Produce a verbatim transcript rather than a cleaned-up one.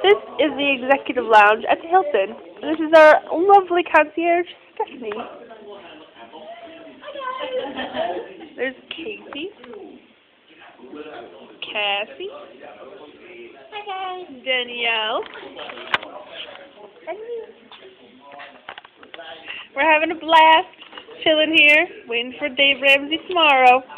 This is the executive lounge at the Hilton. This is our lovely concierge, Stephanie. There's Casey, Cassie, Danielle. We're having a blast chilling here, waiting for Dave Ramsey tomorrow.